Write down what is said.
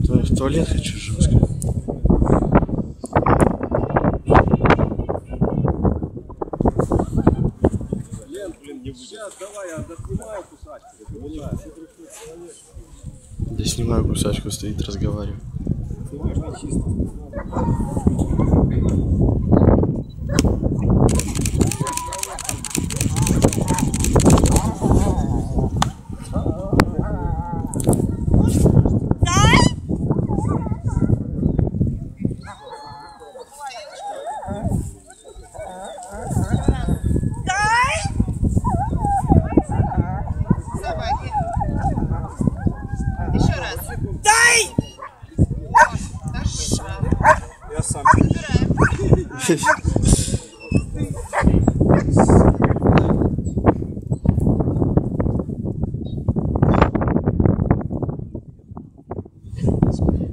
То я в туалет хочу жестко. Сейчас давай, я доснимаю кусачку. Да снимаю кусачку, стоит, разговариваю. Еще раз. Дай! Я сам. Забираем.